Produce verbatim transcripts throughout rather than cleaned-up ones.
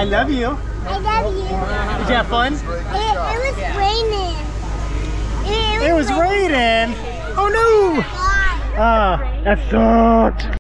I love you. I love you. Did you have fun? It, it was raining. It, it, It was raining. Oh no! Ah, that sucked.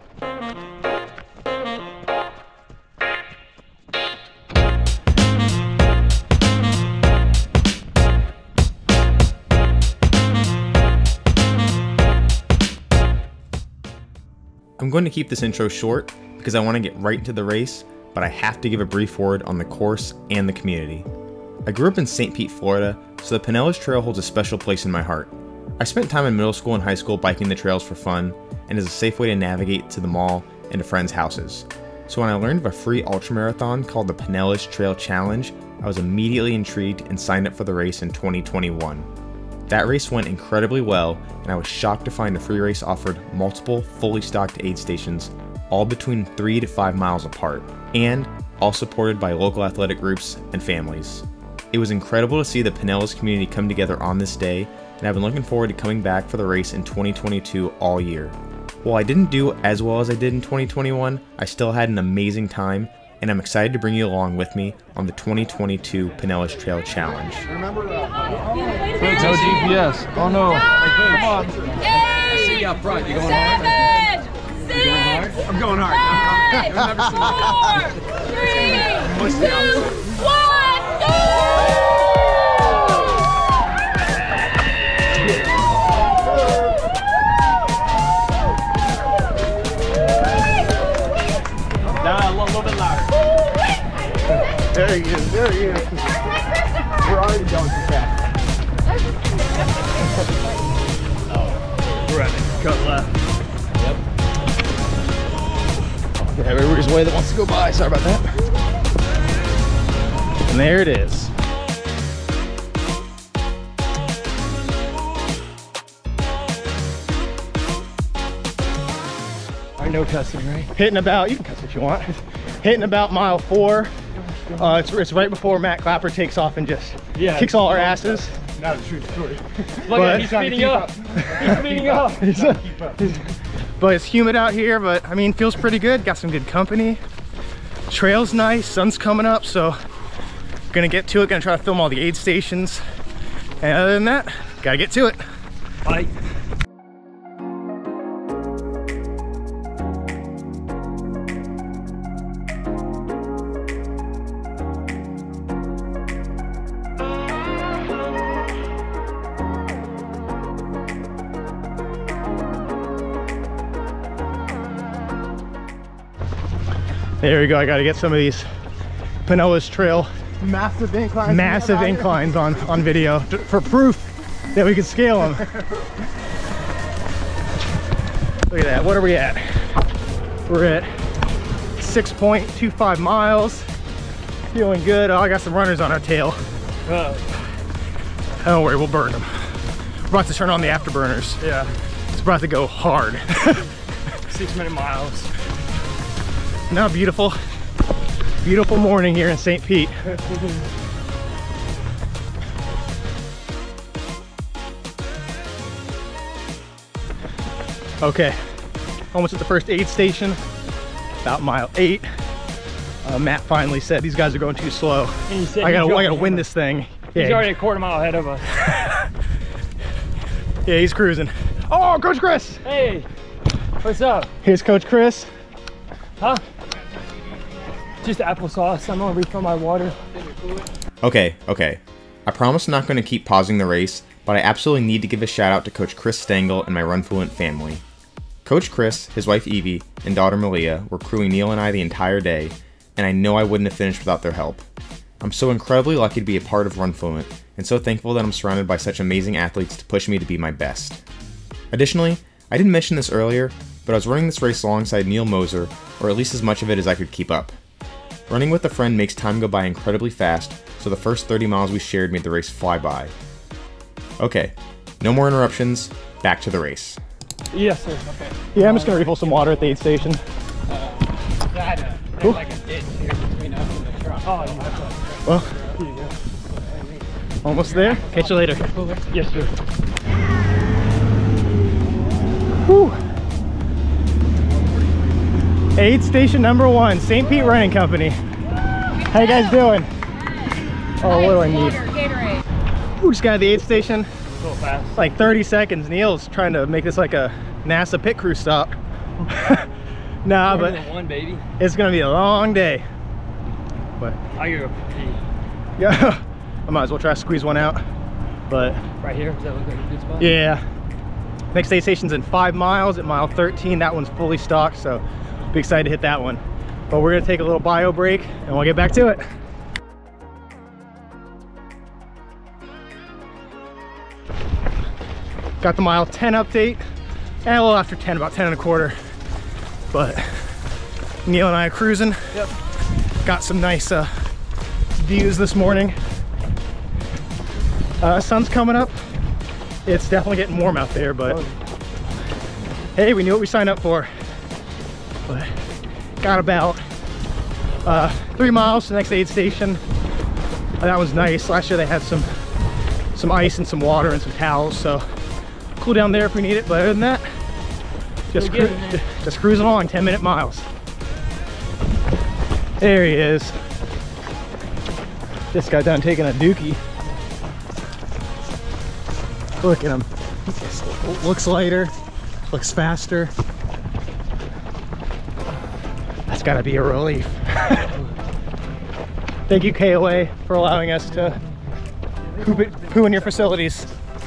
I'm going to keep this intro short because I want to get right into the race, but I have to give a brief word on the course and the community. I grew up in Saint Pete, Florida, so the Pinellas Trail holds a special place in my heart. I spent time in middle school and high school biking the trails for fun and as a safe way to navigate to the mall and to friends' houses. So when I learned of a free ultramarathon called the Pinellas Trail Challenge, I was immediately intrigued and signed up for the race in twenty twenty-one. That race went incredibly well, and I was shocked to find the free race offered multiple fully stocked aid stations, all between three to five miles apart, and all supported by local athletic groups and families. It was incredible to see the Pinellas community come together on this day, and I've been looking forward to coming back for the race in twenty twenty-two all year. While I didn't do as well as I did in twenty twenty-one, I still had an amazing time, and I'm excited to bring you along with me on the twenty twenty-two Pinellas Trail Challenge. Remember, uh, no G P S. Oh no. Come on. I see you up front. You going hard? Seven, six, You going hard? I'm going hard. five, four, three, two, one, go! Nah, a little bit louder. There he is. There he is. We're already going too fast. We're at it. Cut left. Yeah, everybody's way that wants to go by. Sorry about that. And there it is. All right, no cussing, right? Hitting about, you can cuss what you want. Hitting about mile four. Uh, it's, it's right before Matt Clapper takes off and just Yeah. kicks all our asses. Not a true story. But- Look at, he's speeding up. He's speeding up. He's trying to keep up. But it's humid out here, but I mean, feels pretty good. Got some good company. Trail's nice, sun's coming up, so gonna get to it. Gonna try to film all the aid stations. And other than that, gotta get to it. Bye. There we go. I gotta get some of these Pinellas Trail Massive incline. massive inclines on, on video t- for proof that we can scale them. Look at that. What are we at? We're at six point two five miles. Feeling good. Oh, I got some runners on our tail. Uh, Don't worry, we'll burn them. We're about to turn on the afterburners. yeah. It's about to go hard. Six minute miles. Now, beautiful, beautiful morning here in Saint Pete. Okay, almost at the first aid station, about mile eight. Uh, Matt finally said these guys are going too slow. And he said I gotta, he's I gotta going- win this thing. He's Yeah, already a quarter mile ahead of us. yeah, he's cruising. Oh, Coach Chris! Hey, what's up? Here's Coach Chris. Huh? Just applesauce. I'm gonna refill my water. Okay, okay. I promise I'm not going to keep pausing the race, but I absolutely need to give a shout out to Coach Chris Stengel and my Runfluent family. Coach Chris, his wife Evie, and daughter Malia were crewing Neil and I the entire day, and I know I wouldn't have finished without their help. I'm so incredibly lucky to be a part of Runfluent, and so thankful that I'm surrounded by such amazing athletes to push me to be my best. Additionally, I didn't mention this earlier, but I was running this race alongside Neil Moser, or at least as much of it as I could keep up. Running with a friend makes time go by incredibly fast, so the first thirty miles we shared made the race fly by. Okay, no more interruptions, back to the race. Yes, sir. Okay. Yeah, I'm just gonna refill some water at the aid station. That, uh, Cool. like a ditch here between us and the truck. Oh, yeah. Well, almost there. Catch you later. Yes, sir. Whew. Aid station number one, Saint Pete Running Company. How you guys doing? Oh, what do I need? Water, Gatorade. We just got to the aid station. So fast. Like thirty seconds. Neil's trying to make this like a NASA pit crew stop. Nah, but one, baby. it's gonna be a long day. But I gotta pee. yeah, I might as well try to squeeze one out. But Right here, does that look like a good spot? yeah, next aid station's in five miles at mile thirteen. That one's fully stocked, so be excited to hit that one. But we're gonna take a little bio break and we'll get back to it. Got the mile ten update, and a little after ten, about ten and a quarter. But Neil and I are cruising. Yep. Got some nice uh, views this morning. Uh, sun's coming up. It's definitely getting warm out there, but hey, we knew what we signed up for. But got about uh, three miles to the next aid station. Uh, that was nice. Last year they had some some ice and some water and some towels, so cool down there if we need it. But other than that, just cru just cruising along, ten minute miles. There he is. Just got done taking a dookie. Look at him. Looks lighter, looks faster. That's gotta be a relief. Thank you, K O A, for allowing us to poop, it, poo in your facilities.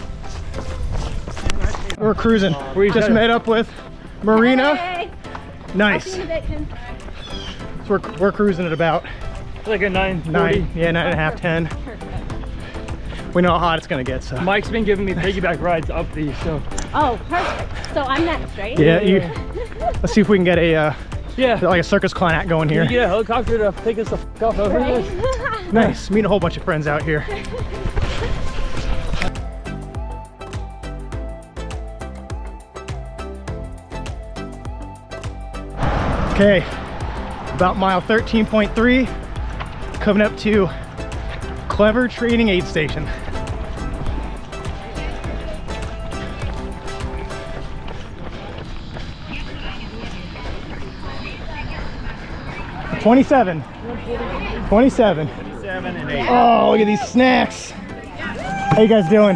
We're cruising. We just met up with Marina. Hey. Nice. Happy Conviction. So we're, we're cruising at about It's like a nine forty. nine, yeah, nine and a half, ten. We know how hot it's gonna get, so. Mike's been giving me piggyback rides up these, so. Oh, perfect. So I'm next, right? Yeah, you, let's see if we can get a, uh, Yeah. like a circus clown act going here. You get a helicopter to take us the f off over Right. this. Nice, meeting a whole bunch of friends out here. Okay, about mile thirteen point three, coming up to Clever Training Aid Station. twenty-seven. twenty-seven. Seven and eight. Oh, look at these snacks. How you guys doing?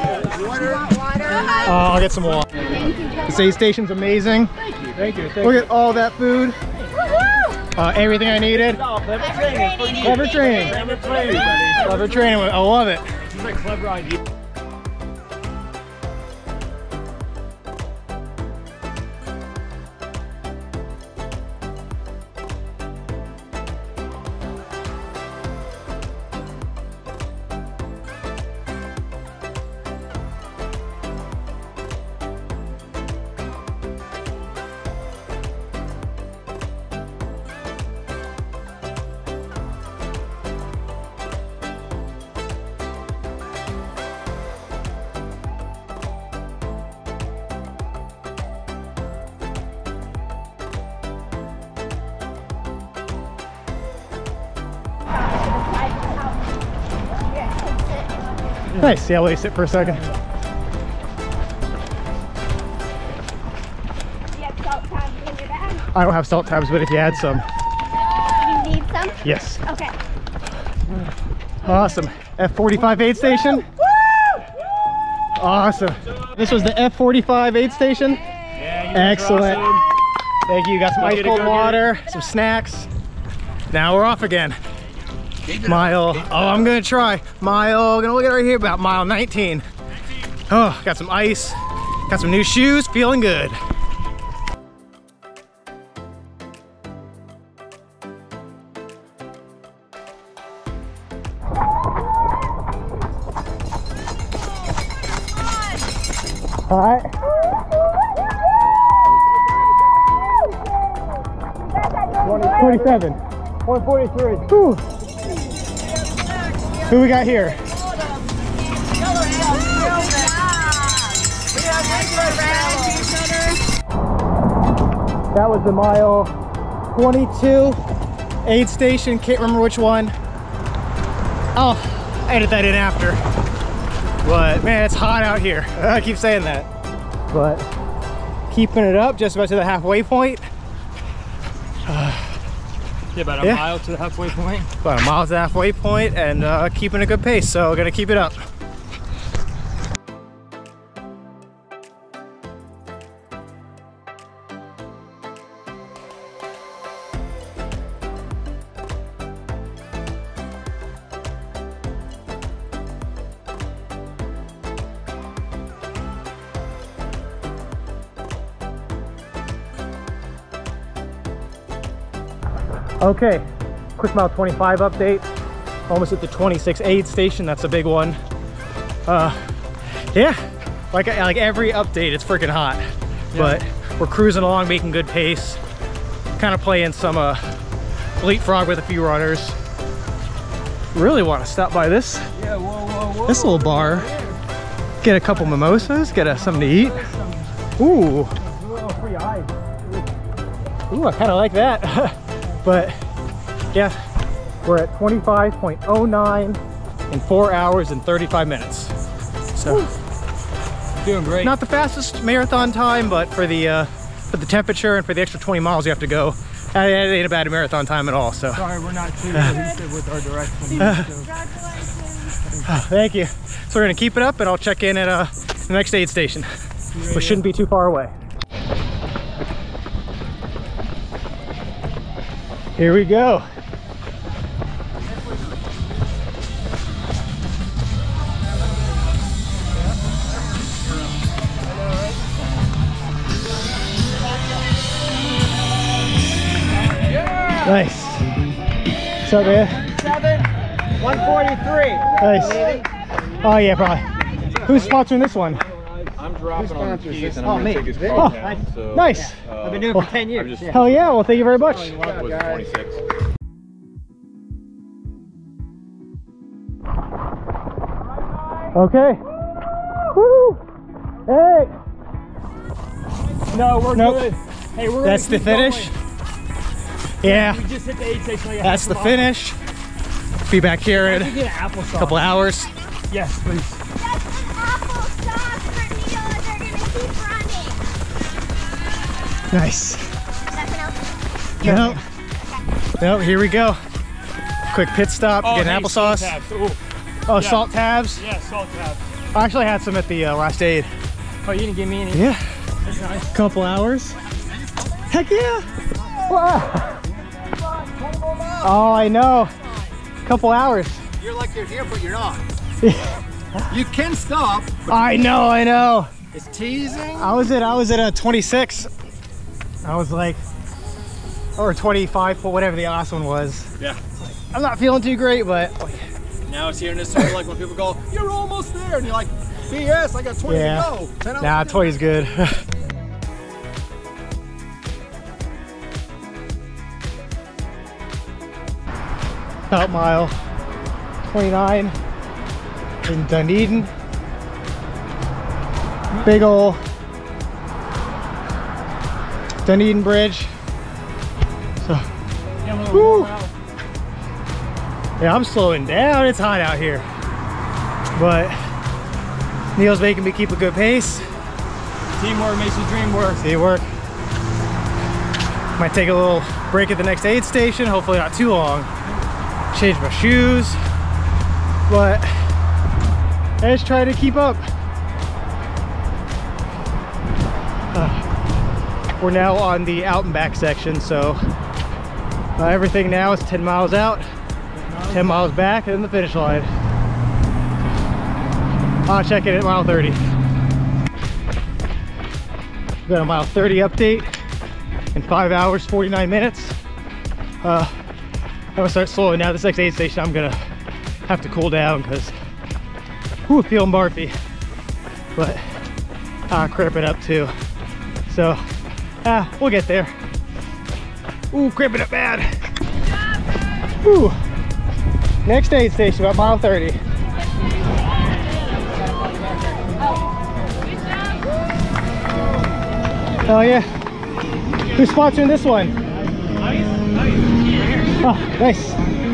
Oh, I'll get some water. This aid station's amazing. Thank you. Thank Look at all that food. Uh, everything I needed. Clever training. Clever training. Clever training, buddy. Clever training. I love it. This is a clever idea. Nice. Yeah, let me sit for a second. You have salt tabs in your bag? I don't have salt tabs, but if you had some. You need some? Yes. Okay. Awesome. F forty-five aid station. Awesome. This was the F forty-five aid station. Excellent. Thank you. Got some ice cold water, some snacks. Now we're off again. Mile, oh, I'm gonna try. Mile, gonna look at right here, about mile nineteen. Oh, got some ice, got some new shoes, feeling good. All right. twenty-seven. one forty-three. Whew. Who we got here? That was the mile twenty-two aid station. Can't remember which one. I'll edit that in after. But man, it's hot out here. I keep saying that. But keeping it up just about to the halfway point. Uh, Yeah, about a Yeah. mile to the halfway point. About a mile to the halfway point and uh, keeping a good pace, so we're gonna keep it up. Okay, quick mile twenty-five update. Almost at the twenty-six aid station. That's a big one. Uh, yeah, like like every update, it's freaking hot. Yeah. But we're cruising along, making good pace. Kind of playing some uh, leapfrog with a few runners. Really want to stop by this Yeah, whoa, whoa, whoa. this little bar. Get a couple mimosas. Get a, something to eat. Ooh, Free ice. ooh, I kind of like that. But yeah, we're at twenty-five point oh nine in four hours and thirty-five minutes. So Doing great. not the fastest marathon time, but for the uh, for the temperature and for the extra twenty miles you have to go, it ain't a bad marathon time at all. So Sorry, we're not too cohesive with our direction. oh, thank you. So we're gonna keep it up, and I'll check in at uh, the next aid station, which shouldn't be too far away. Here we go. Nice. What's up, man? Seven, one forty-three. Nice. Oh yeah, probably. Who's sponsoring this one? I'm dropping on the keys and Oh, I'm gonna me. take his Very car good. down. So, Nice. uh, I've been doing it for ten years. I'm just- Yeah. Hell yeah, well thank you very much. What was it, twenty-six? Okay. Woo! Hey! No, we're Nope. good. Hey, we're That's the gonna keep finish. going. Yeah, We just hit the aid station. Like a that's half the mile. finish. Be back here in Can you a get an applesauce? couple hours. Yes, please. That's an applesauce for Neil and they're gonna keep running. Nice. Nothing else? No. No, here we go. Quick pit stop, Oh, get an hey, salt applesauce. tabs. Ooh, Oh, yeah. salt tabs. yeah, salt tabs. I actually had some at the uh, last aid. Oh, you didn't give me any? Yeah, That's nice. couple hours. Heck yeah. Wow. Oh, I know. Couple hours. You're like you're here, but you're not. You can stop, but I know, I know. it's teasing. I was at I was at a twenty-six. I was like, or twenty-five, whatever the last one was. Yeah. I'm not feeling too great, but Now it's here in this circle, like when people go, you're almost there, and you're like, B S, I got twenty yeah. to go. ten hours Nah, to go. twenty's good. About mile twenty-nine in Dunedin. Big ol' Dunedin Bridge. So, Yeah, a little Woo. warm out. yeah, I'm slowing down. It's hot out here. But Neil's making me keep a good pace. Teamwork makes the dream work. See it work. Might take a little break at the next aid station, hopefully not too long. Change my shoes, but I just try to keep up. Uh, we're now on the out and back section, so uh, everything now is ten miles out, ten miles back, and then the finish line. I'll check it at mile thirty. We've got a mile thirty update in five hours, forty-nine minutes. Uh, I'm gonna start slowing down. This next aid station, I'm gonna have to cool down because whew, feeling barfy. But I'll cramp it up too. So, ah, we'll get there. Ooh, cramping up bad. Ooh. Next aid station, about mile thirty. Oh yeah. Who's sponsoring this one? Oh, nice.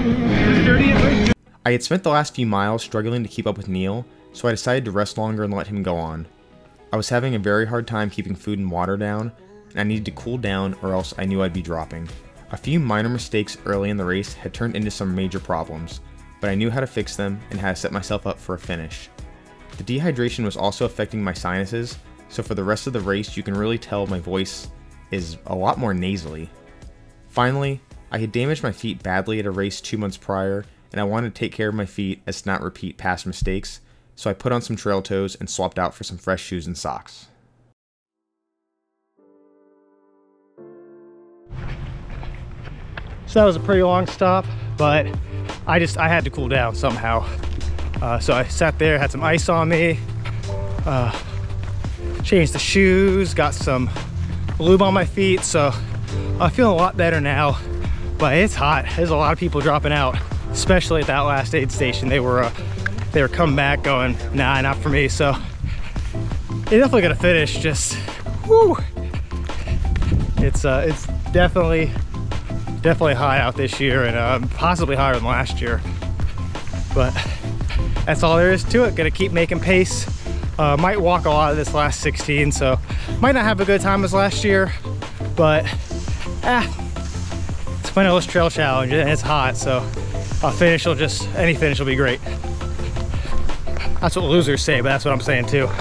I had spent the last few miles struggling to keep up with Neil, so I decided to rest longer and let him go on. I was having a very hard time keeping food and water down, and I needed to cool down or else I knew I'd be dropping. A few minor mistakes early in the race had turned into some major problems, but I knew how to fix them and how to set myself up for a finish. The dehydration was also affecting my sinuses, so for the rest of the race you can really tell my voice is a lot more nasally. Finally, I had damaged my feet badly at a race two months prior, and I wanted to take care of my feet as to not repeat past mistakes, so I put on some trail toes and swapped out for some fresh shoes and socks. So that was a pretty long stop, but I just, I had to cool down somehow. Uh, so I sat there, had some ice on me, uh, changed the shoes, got some lube on my feet, so I'm feeling a lot better now, but it's hot. There's a lot of people dropping out, especially at that last aid station. They were, uh, they were coming back going, nah, not for me, so they're definitely gonna finish, just, whoo. It's, uh, it's definitely, definitely hot out this year, and uh, possibly higher than last year, but that's all there is to it. Gonna keep making pace. Uh, might walk a lot of this last sixteen, so might not have a good time as last year, but ah, it's Pinellas Trail Challenge and it's hot, so a finish will just, any finish will be great. That's what losers say, but that's what I'm saying too.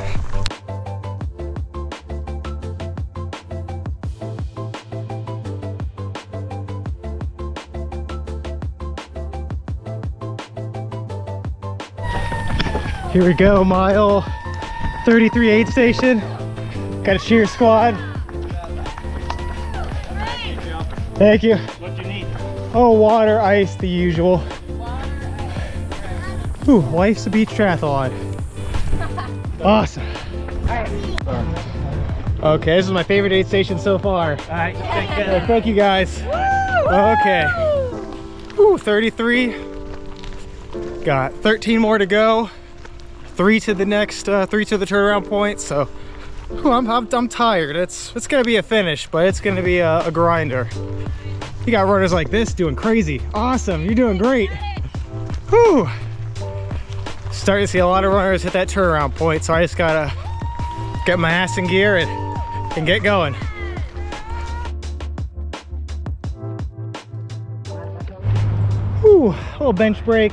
Here we go, mile thirty-three aid station. Got a cheer squad. Thank you. What do you need? Oh, water, ice, the usual. Ooh, life's a beach triathlon. Awesome. Okay, this is my favorite aid station so far. All right, take Uh, care. thank you guys. Okay. Ooh, thirty-three. Got thirteen more to go. Three to the next, uh, three to the turnaround point. So, whew, I'm, I'm, I'm tired. It's it's gonna be a finish, but it's gonna be a, a grinder. You got runners like this doing crazy. Awesome, you're doing great. Whew. Starting to see a lot of runners hit that turnaround point, so I just gotta get my ass in gear and, and get going. Whew, a little bench break.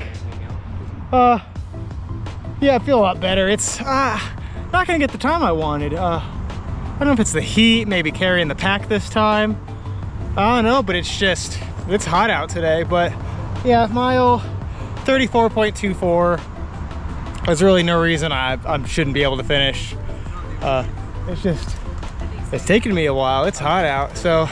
Uh, yeah, I feel a lot better. It's uh, not gonna get the time I wanted. Uh, I don't know if it's the heat, maybe carrying the pack this time. I don't know, but it's just, it's hot out today. But yeah, mile thirty-four point two four. There's really no reason I, I shouldn't be able to finish. Uh, it's just, it's taken me a while. It's hot out. So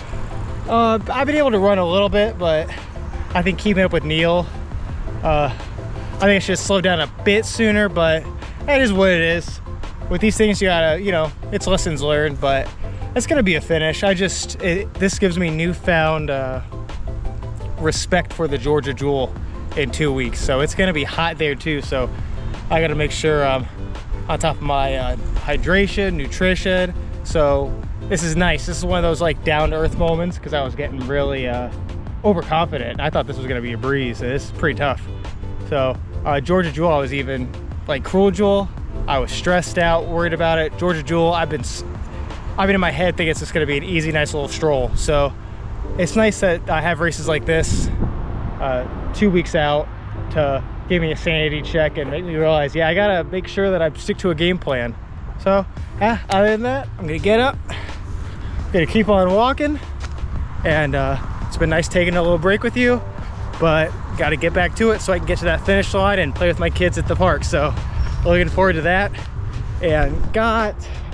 uh, I've been able to run a little bit, but I think keeping up with Neil, uh, I think I should slow down a bit sooner, but that is what it is. With these things, you gotta, you know, it's lessons learned, but it's gonna be a finish. I just, it, this gives me newfound uh, respect for the Georgia Jewel in two weeks. So it's gonna be hot there too. So I gotta make sure I'm on top of my uh, hydration, nutrition. So this is nice. This is one of those like down to earth moments, because I was getting really uh, overconfident. I thought this was gonna be a breeze. So this is pretty tough. So uh, Georgia Jewel, I was even like Cruel Jewel, I was stressed out, worried about it. Georgia Jewel, I've been, I've been in my head thinking it's just gonna be an easy, nice little stroll. So it's nice that I have races like this uh, two weeks out to give me a sanity check and make me realize, yeah, I gotta make sure that I stick to a game plan. So yeah, other than that, I'm gonna get up, gonna keep on walking, and uh, it's been nice taking a little break with you, but got to get back to it so I can get to that finish line and play with my kids at the park. So looking forward to that. And got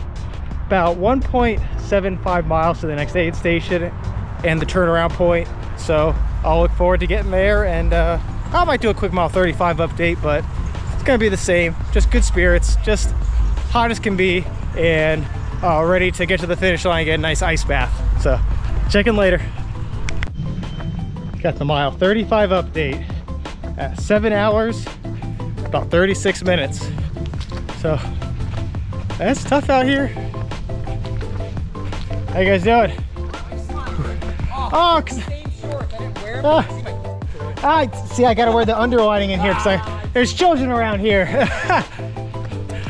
about one point seven five miles to the next aid station and the turnaround point. So I'll look forward to getting there, and uh, I might do a quick mile thirty-five update, but it's gonna be the same. Just good spirits, just hot as can be, and uh, ready to get to the finish line and get a nice ice bath. So check in later. Got the mile thirty-five update at seven hours, about thirty-six minutes. So that's tough out here. How you guys doing? Oh, cause, uh, I see. I gotta wear the underlining in here because I there's children around here.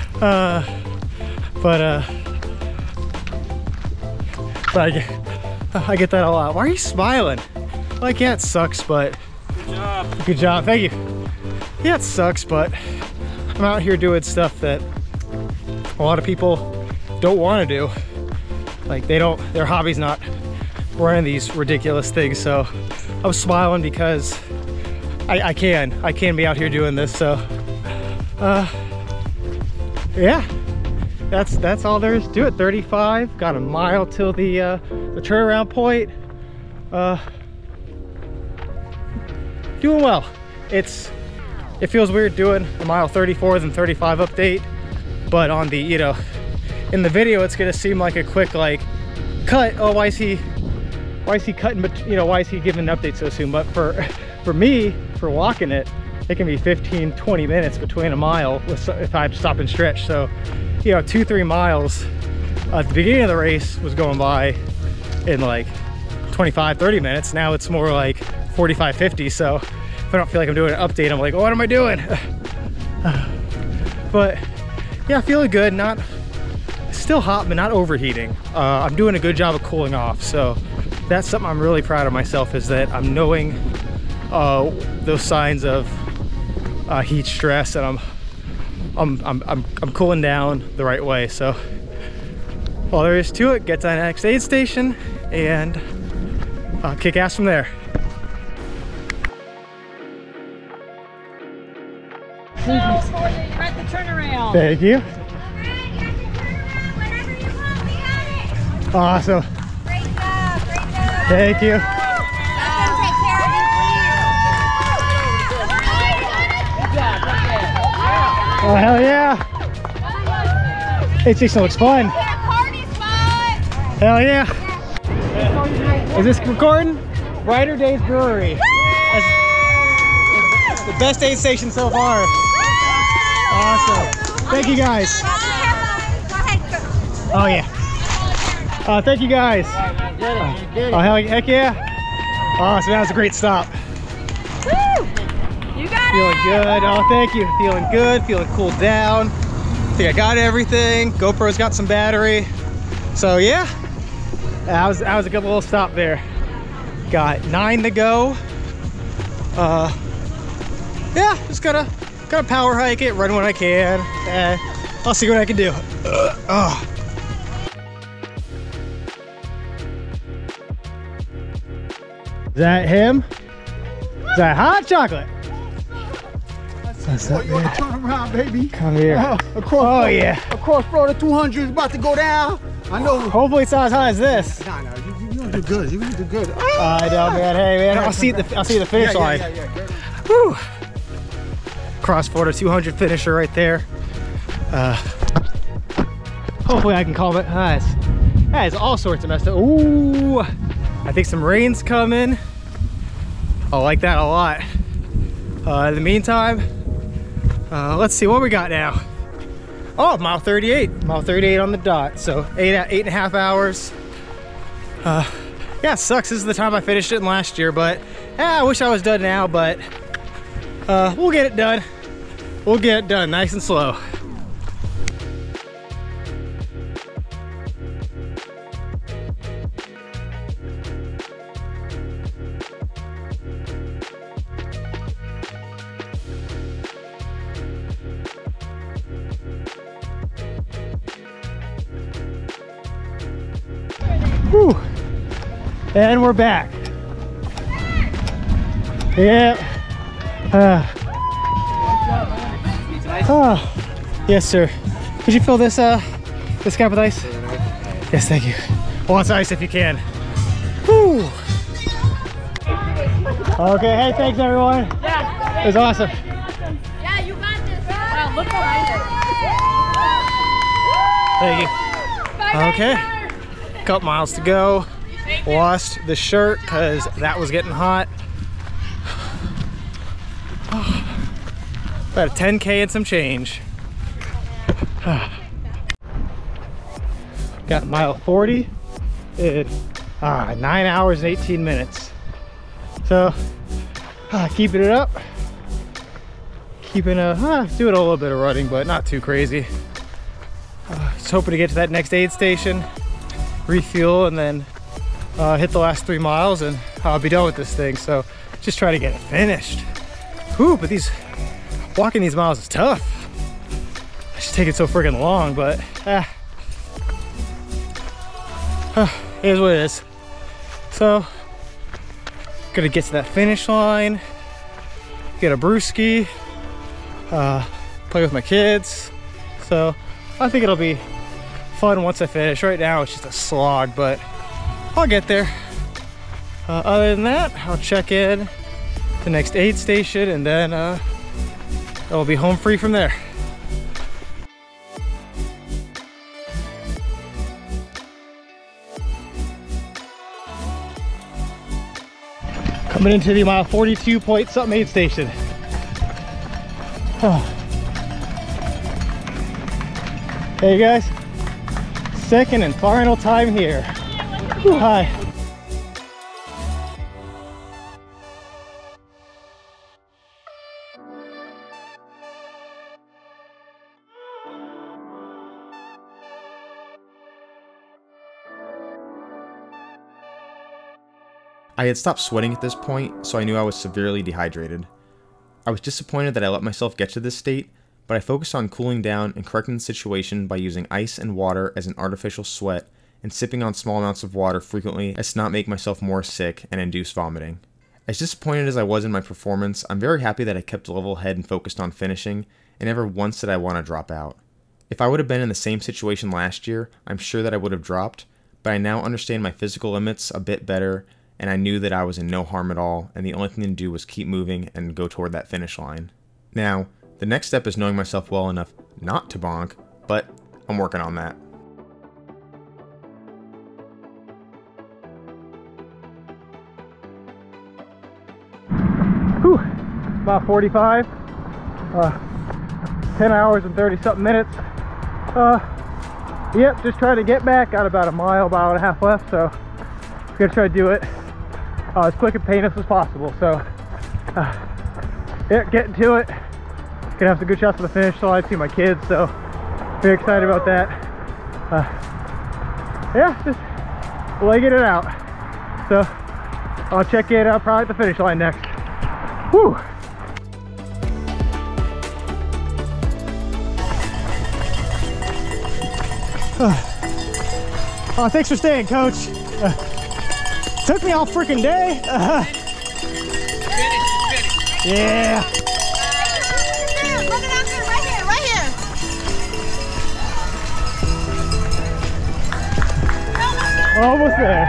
uh, but uh, but I, I get that a lot. Why are you smiling? Like, yeah, it sucks, but Good job. good job, thank you. Yeah, it sucks, but I'm out here doing stuff that a lot of people don't want to do. Like, they don't, their hobby's not running these ridiculous things. So I'm smiling because I, I can, I can be out here doing this. So, uh, yeah, that's that's all there is to it. thirty-five, got a mile till the uh, the turnaround point. Uh, doing well. It's it feels weird doing a mile thirty-four than thirty-five update, but on the, you know, in the video it's gonna seem like a quick like cut. Oh, why is he why is he cutting, but you know, why is he giving an update so soon? But for for me, for walking it, it can be fifteen, twenty minutes between a mile with, if I stop and stretch. So, you know, two, three miles uh, at the beginning of the race was going by in like twenty-five, thirty minutes. Now it's more like forty-five, fifty. So if I don't feel like I'm doing an update, I'm like, oh, what am I doing? But yeah, feeling good. Not still hot, but not overheating. Uh, I'm doing a good job of cooling off. So that's something I'm really proud of myself, is that I'm knowing uh, those signs of uh, heat stress, and I'm, I'm, I'm, I'm, I'm cooling down the right way. So all there is to it, get to the next aid station and uh, kick ass from there. Go for it. You're at the turnaround. Thank you. Whenever you want, we have it. Awesome. Great job, great job. Thank you. Let them take care of you. Oh, hell yeah. Aid station looks fun. Party spot. Hell yeah. Is this recording? Brighter Days Brewery. That's the best aid station so far. Awesome. Thank you guys. Go ahead. Oh yeah. Uh, thank you guys. Oh hell, heck yeah. Awesome, that was a great stop. You got Feeling it. good. Oh, thank you. Feeling good. Feeling cooled down. I think I got everything. GoPro's got some battery. So yeah, that was that was a good little stop there. Got nine to go. Uh, yeah, just gotta gotta power hike it, run when I can. Uh, I'll see what I can do. Uh, oh. Is that him? Is that hot chocolate? What's up, You want man? to turn around, baby? Come here. Uh, across, Oh yeah. across Florida two hundred is about to go down. I know. Hopefully it's not as high as this. Nah, nah, you, you, you do good. You do good. I know, man. Hey, man. I'll see the I'll see the finish yeah, line. Yeah, yeah, yeah. Woo! Cross Florida two hundred finisher right there. Uh, hopefully I can call it. Ah, it's, that is all sorts of messed up. Ooh, I think some rain's coming. I like that a lot. Uh, in the meantime, uh, let's see what we got now. Oh, mile thirty-eight. Mile thirty-eight on the dot. So eight eight and a half hours. Uh, yeah, it sucks. This is the time I finished it in last year, but yeah, I wish I was done now, but uh, we'll get it done. We'll get it done nice and slow. Whew. And we're back. Yep. Uh, oh, yes, sir. Could you fill this uh this cup with ice? Yes, thank you. Well, it's ice if you can. Whew. Okay, hey, thanks everyone. Yeah. It was awesome. Yeah, you got this. Wow, look behind Thank you. it. Bye, Okay. Ranger. Couple miles to go. Lost the shirt because that was getting hot. About a ten K and some change. Got mile forty in ah, nine hours and eighteen minutes. So ah, keeping it up. Keeping a ah, doing a little bit of running, but not too crazy. Uh, just hoping to get to that next aid station, refuel, and then uh, hit the last three miles and I'll be done with this thing. So just try to get it finished. Whew, but these, walking these miles is tough. It's just taking so freaking long, but ah. It is what it is. So, gonna get to that finish line, get a brewski, uh, play with my kids. So, I think it'll be fun once I finish. Right now, it's just a slog, but I'll get there. Uh, other than that, I'll check in the next aid station, and then uh, I'll be home free from there. Coming into the mile forty-two point something aid station. Oh. Hey guys, second and final time here. Whew, hi. I had stopped sweating at this point, so I knew I was severely dehydrated. I was disappointed that I let myself get to this state, but I focused on cooling down and correcting the situation by using ice and water as an artificial sweat and sipping on small amounts of water frequently as to not make myself more sick and induce vomiting. As disappointed as I was in my performance, I'm very happy that I kept a level head and focused on finishing, and never once did I want to drop out. If I would have been in the same situation last year, I'm sure that I would have dropped, but I now understand my physical limits a bit better, and I knew that I was in no harm at all, and the only thing to do was keep moving and go toward that finish line. Now, the next step is knowing myself well enough not to bonk, but I'm working on that. Whew, about forty-five, uh, ten hours and thirty something minutes. Uh, yep, just trying to get back, got about a mile, mile and a half left, so I'm gonna try to do it Uh, as quick and painless as possible. So uh, yeah, getting to it. Gonna have some good shots on the finish line, see my kids, so very excited about that. Uh, yeah, just legging it out. So I'll check in uh, probably at the finish line next. Whew. Uh, oh, thanks for staying, Coach. Uh, Took me all freaking day. Uh, yeah. Run it out there, right here, right here. Almost there.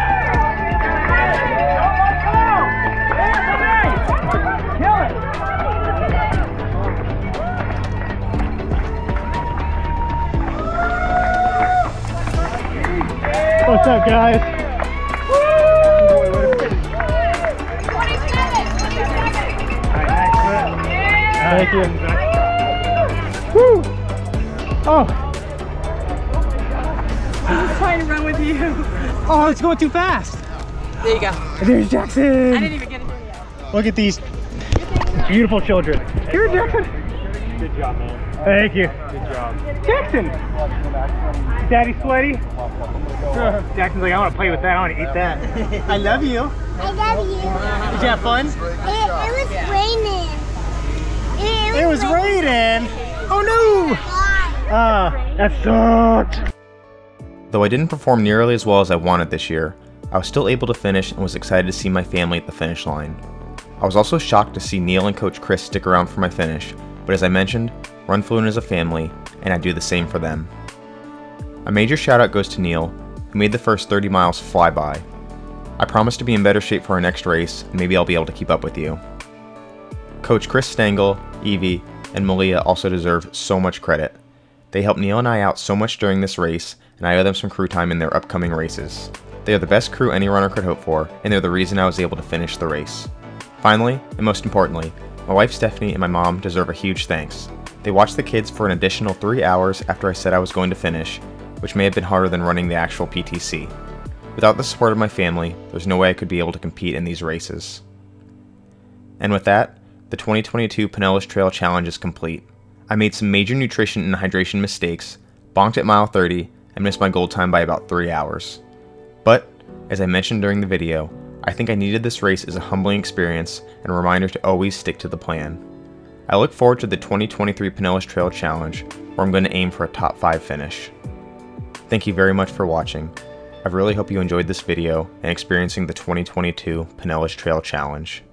What's up, guys? Thank you. Woo! Oh! I was trying to run with you. Oh, it's going too fast. There you go. And there's Jackson. I didn't even get it here yet. Look at these beautiful children. Here, Jackson. Good job, man. Thank you. Good job. Jackson. Daddy sweaty. Jackson's like, I want to play with that. I want to eat that. I love you. I love you. Did you have fun? It, it was raining. It, It was raining. Oh no. Ah, that sucked. Though I didn't perform nearly as well as I wanted this year, I was still able to finish and was excited to see my family at the finish line. I was also shocked to see Neil and Coach Chris stick around for my finish, but as I mentioned, Run Fluent is a family, and I do the same for them. A major shout out goes to Neil, who made the first thirty miles fly by. I promise to be in better shape for our next race, and maybe I'll be able to keep up with you. Coach Chris Stengel, Evie, and Malia also deserve so much credit. They helped Neil and I out so much during this race, and I owe them some crew time in their upcoming races. They are the best crew any runner could hope for, and they're the reason I was able to finish the race. Finally, and most importantly, my wife Stephanie and my mom deserve a huge thanks. They watched the kids for an additional three hours after I said I was going to finish, which may have been harder than running the actual P T C. Without the support of my family, there's no way I could be able to compete in these races. And with that, the twenty twenty-two Pinellas Trail Challenge is complete. I made some major nutrition and hydration mistakes, bonked at mile thirty, and missed my goal time by about three hours. But As I mentioned during the video, I think I needed this race as a humbling experience and a reminder to always stick to the plan. I look forward to the twenty twenty-three Pinellas Trail Challenge, where I'm going to aim for a top five finish. Thank you very much for watching. I really hope you enjoyed this video and experiencing the twenty twenty-two Pinellas Trail Challenge.